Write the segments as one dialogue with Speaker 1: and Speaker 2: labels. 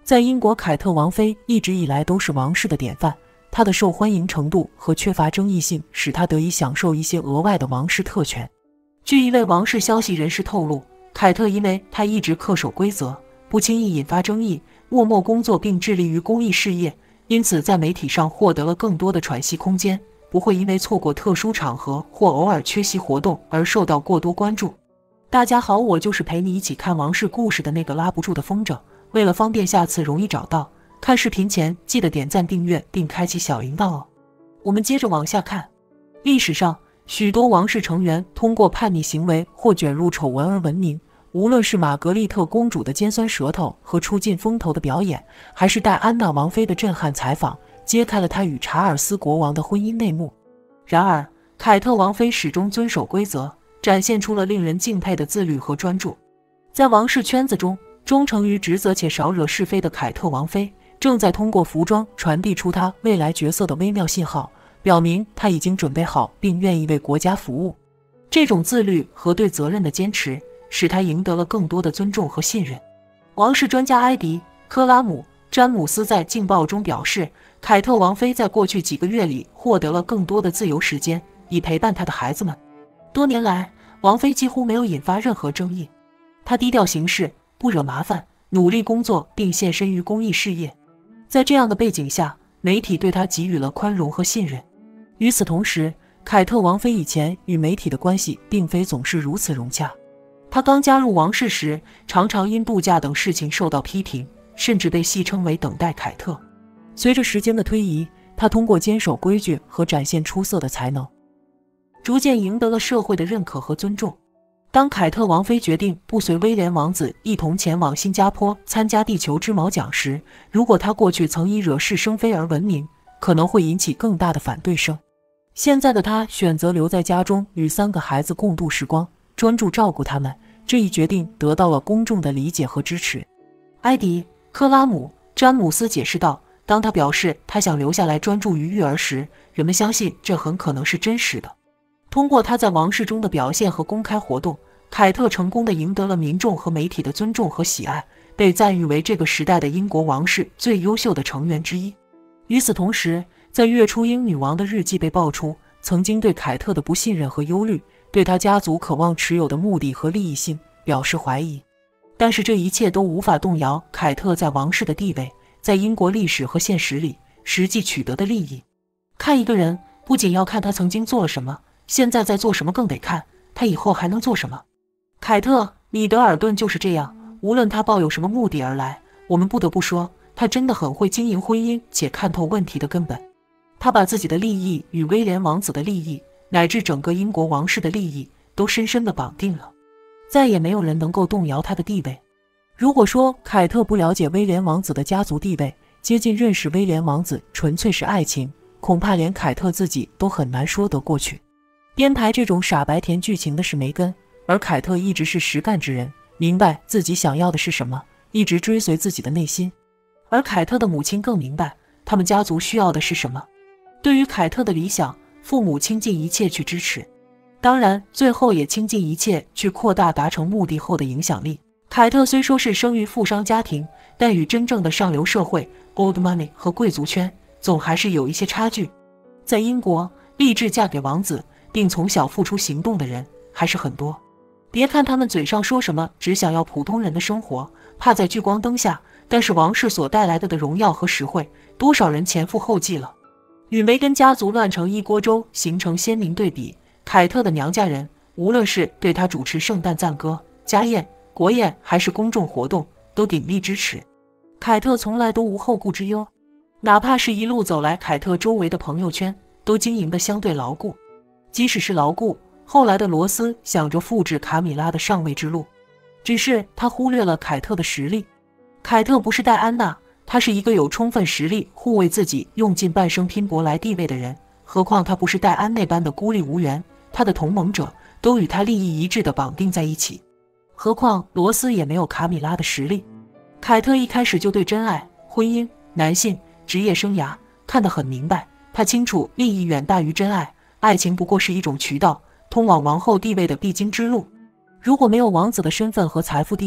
Speaker 1: 在英国，凯特王妃一直以来都是王室的典范，她的受欢迎程度和缺乏争议性使她得以享受一些额外的王室特权。据一位王室消息人士透露，凯特因为她一直恪守规则，不轻易引发争议，默默工作并致力于公益事业，因此在媒体上获得了更多的喘息空间，不会因为错过特殊场合或偶尔缺席活动而受到过多关注。大家好，我就是陪你一起看王室故事的那个拉不住的风筝。为了方便下次容易找到，看视频前记得点赞订阅并开启小铃铛哦。我们接着往下看。历史上，许多王室成员通过叛逆行为或卷入丑闻而闻名，无论是玛格丽特公主的尖酸舌头和出尽风头的表演，还是戴安娜王妃的震撼采访，揭开了她与查尔斯国王的婚姻内幕。然而，凯特王妃始终遵守规则，展现出了令人敬佩的自律和专注。在王室圈子中，忠诚于职责且少惹是非的凯特王妃，正在通过服装传递出她未来角色的微妙信号，表明她已经准备好并愿意为国家服务。这种自律和对责任的坚持，使她赢得了更多的尊重和信任。王室专家埃迪·克拉姆·詹姆斯在《镜报》中表示，凯特王妃在过去几个月里获得了更多的自由时间，以陪伴她的孩子们。多年来，王妃几乎没有引发任何争议，她低调行事，不惹麻烦，努力工作并献身于公益事业。在这样的背景下，媒体对她给予了宽容和信任。与此同时，凯特王妃以前与媒体的关系并非总是如此融洽。她刚加入王室时，常常因度假等事情受到批评，甚至被戏称为等待凯特。随着时间的推移，她通过坚守规矩和展现出色的才能，逐渐赢得了社会的认可和尊重。当凯特王妃决定不随威廉王子一同前往新加坡参加地球之矛奖时，如果她过去曾以惹是生非而闻名，可能会引起更大的反对声。现在的她选择留在家中与3个孩子共度时光，专注照顾他们，这一决定得到了公众的理解和支持。埃迪·克拉姆·詹姆斯解释道，当他表示他想留下来专注于育儿时，人们相信这很可能是真实的。通过他在王室中的表现和公开活动，凯特成功地赢得了民众和媒体的尊重和喜爱，被赞誉为这个时代的英国王室最优秀的成员之一。与此同时，在月初英女王的日记被爆出，曾经对凯特的不信任和忧虑，对她家族渴望持有的目的和利益性表示怀疑。但是这一切都无法动摇凯特在王室的地位，在英国历史和现实里实际取得的利益。看一个人，不仅要看他曾经做了什么，现在在做什么，更得看他以后还能做什么。凯特·米德尔顿就是这样，无论他抱有什么目的而来，我们不得不说，他真的很会经营婚姻且看透问题的根本。他把自己的利益与威廉王子的利益，乃至整个英国王室的利益都深深地绑定了，再也没有人能够动摇他的地位。如果说凯特不了解威廉王子的家族地位，接近认识威廉王子纯粹是爱情，恐怕连凯特自己都很难说得过去。编排这种傻白甜剧情的是梅根，而凯特一直是实干之人，明白自己想要的是什么，一直追随自己的内心。而凯特的母亲更明白他们家族需要的是什么。对于凯特的理想，父母倾尽一切去支持，当然最后也倾尽一切去扩大达成目的后的影响力。凯特虽说是生于富商家庭，但与真正的上流社会 old money 和贵族圈总还是有一些差距。在英国，立志嫁给王子并从小付出行动的人还是很多。别看他们嘴上说什么只想要普通人的生活，怕在聚光灯下，但是王室所带来的荣耀和实惠，多少人前赴后继了。与梅根家族乱成一锅粥形成鲜明对比，凯特的娘家人无论是对她主持圣诞赞歌、家宴、国宴还是公众活动，都鼎力支持。凯特从来都无后顾之忧，哪怕是一路走来，凯特周围的朋友圈都经营得相对牢固。即使是牢固，后来的罗斯想着复制卡米拉的上位之路，只是他忽略了凯特的实力。凯特不是戴安娜，她是一个有充分实力护卫自己用尽半生拼搏来地位的人，何况她不是戴安那般的孤立无援，她的同盟者都与她利益一致地绑定在一起。何况罗斯也没有卡米拉的实力。凯特一开始就对真爱、婚姻、男性、职业生涯看得很明白，他清楚利益远大于真爱，爱情不过是一种渠道，通往王后地位的必经之路。如果没有王子的身份和财富地位，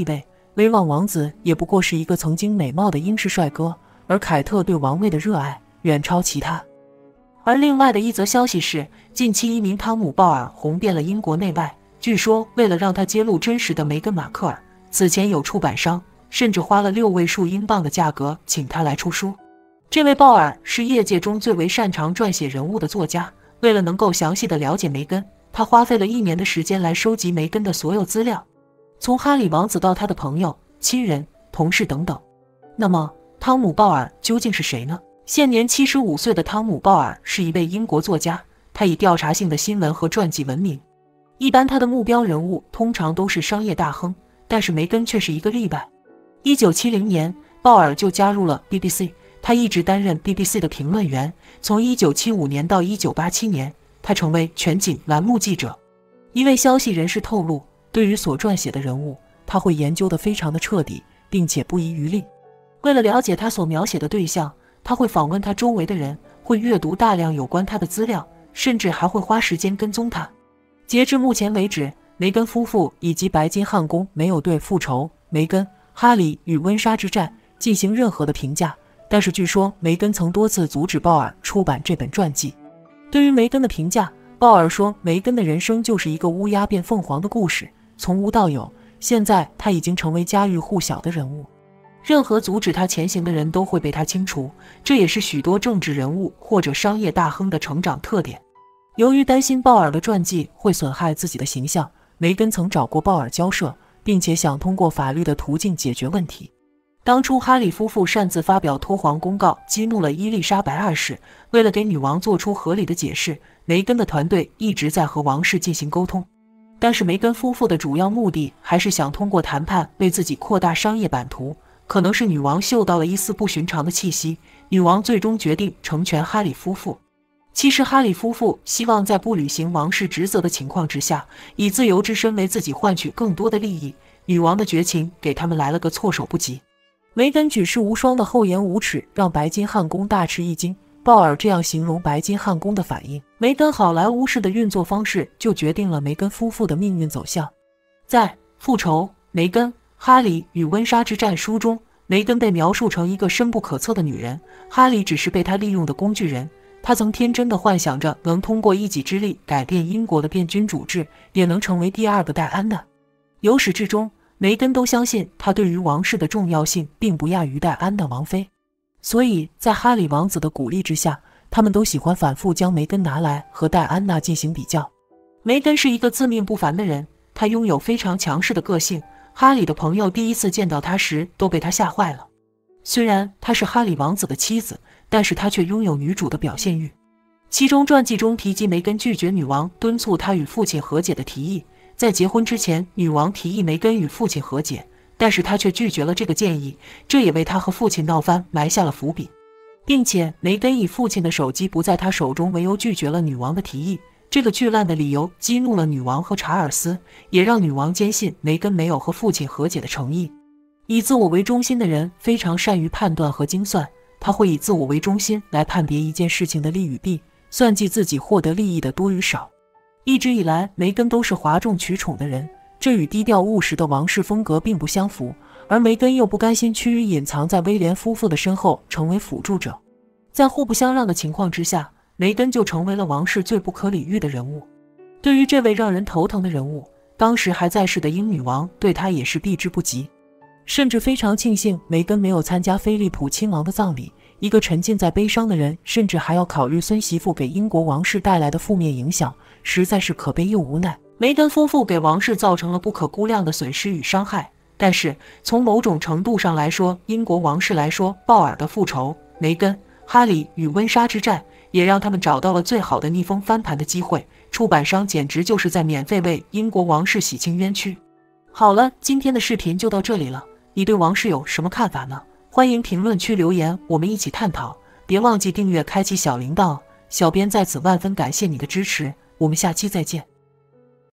Speaker 1: 威望王子也不过是一个曾经美貌的英式帅哥，而凯特对王位的热爱远超其他。而另外的一则消息是，近期一名汤姆·鲍尔红遍了英国内外，据说为了让他揭露真实的梅根·马克尔，此前有出版商甚至花了6位数英镑的价格请他来出书。这位鲍尔是业界中最为擅长撰写人物的作家，为了能够详细的了解梅根，他花费了1年的时间来收集梅根的所有资料，从哈里王子到他的朋友、亲人、同事等等。那么汤姆·鲍尔究竟是谁呢？现年75岁的汤姆·鲍尔是一位英国作家，他以调查性的新闻和传记闻名。一般他的目标人物通常都是商业大亨，但是梅根却是一个例外。1970年，鲍尔就加入了 BBC， 他一直担任 BBC 的评论员，从1975年到1987年，他成为全景栏目记者。一位消息人士透露，对于所撰写的人物，他会研究得非常的彻底，并且不遗余力。为了了解他所描写的对象，他会访问他周围的人，会阅读大量有关他的资料，甚至还会花时间跟踪他。截至目前为止，梅根夫妇以及白金汉宫没有对复仇、梅根、哈里与温莎之战进行任何的评价，但是据说梅根曾多次阻止鲍尔出版这本传记。对于梅根的评价，鲍尔说梅根的人生就是一个乌鸦变凤凰的故事，从无到有，现在他已经成为家喻户晓的人物。任何阻止他前行的人都会被他清除，这也是许多政治人物或者商业大亨的成长特点。由于担心鲍尔的传记会损害自己的形象，梅根曾找过鲍尔交涉，并且想通过法律的途径解决问题。当初哈里夫妇擅自发表脱黄公告，激怒了伊丽莎白二世，为了给女王做出合理的解释，梅根的团队一直在和王室进行沟通。但是梅根夫妇的主要目的还是想通过谈判为自己扩大商业版图。可能是女王嗅到了一丝不寻常的气息，女王最终决定成全哈里夫妇。其实哈里夫妇希望在不履行王室职责的情况之下，以自由之身为自己换取更多的利益，女王的绝情给他们来了个措手不及。梅根举世无双的厚颜无耻让白金汉宫大吃一惊，鲍尔这样形容白金汉宫的反应，梅根好莱坞式的运作方式就决定了梅根夫妇的命运走向。在《复仇：梅根、哈里与温莎之战》书中，梅根被描述成一个深不可测的女人，哈里只是被她利用的工具人。他曾天真地幻想着能通过一己之力改变英国的变君主制，也能成为第2个戴安娜。由始至终，梅根都相信她对于王室的重要性并不亚于戴安娜王妃，所以在哈里王子的鼓励之下，他们都喜欢反复将梅根拿来和戴安娜进行比较。梅根是一个自命不凡的人，她拥有非常强势的个性，哈里的朋友第一次见到她时都被她吓坏了。虽然她是哈里王子的妻子，但是她却拥有女主的表现欲。其中传记中提及梅根拒绝女王敦促她与父亲和解的提议，在结婚之前，女王提议梅根与父亲和解，但是她却拒绝了这个建议，这也为她和父亲闹翻埋下了伏笔。并且梅根以父亲的手机不在她手中为由拒绝了女王的提议，这个巨烂的理由激怒了女王和查尔斯，也让女王坚信梅根没有和父亲和解的诚意。以自我为中心的人非常善于判断和精算，他会以自我为中心来判别一件事情的利与弊，算计自己获得利益的多与少。一直以来，梅根都是哗众取宠的人，这与低调务实的王室风格并不相符，而梅根又不甘心趋于隐藏在威廉夫妇的身后，成为辅助者。在互不相让的情况之下，梅根就成为了王室最不可理喻的人物。对于这位让人头疼的人物，当时还在世的英女王对他也是避之不及，甚至非常庆幸梅根没有参加菲利普亲王的葬礼。一个沉浸在悲伤的人，甚至还要考虑孙媳妇给英国王室带来的负面影响，实在是可悲又无奈。梅根夫妇给王室造成了不可估量的损失与伤害，但是从某种程度上来说，英国王室来说，鲍尔的复仇、梅根、哈里与温莎之战也让他们找到了最好的逆风翻盘的机会。出版商简直就是在免费为英国王室洗清冤屈。好了，今天的视频就到这里了，你对王室有什么看法呢？欢迎评论区留言，我们一起探讨。别忘记订阅，开启小铃铛。小编在此万分感谢你的支持，我们下期再见。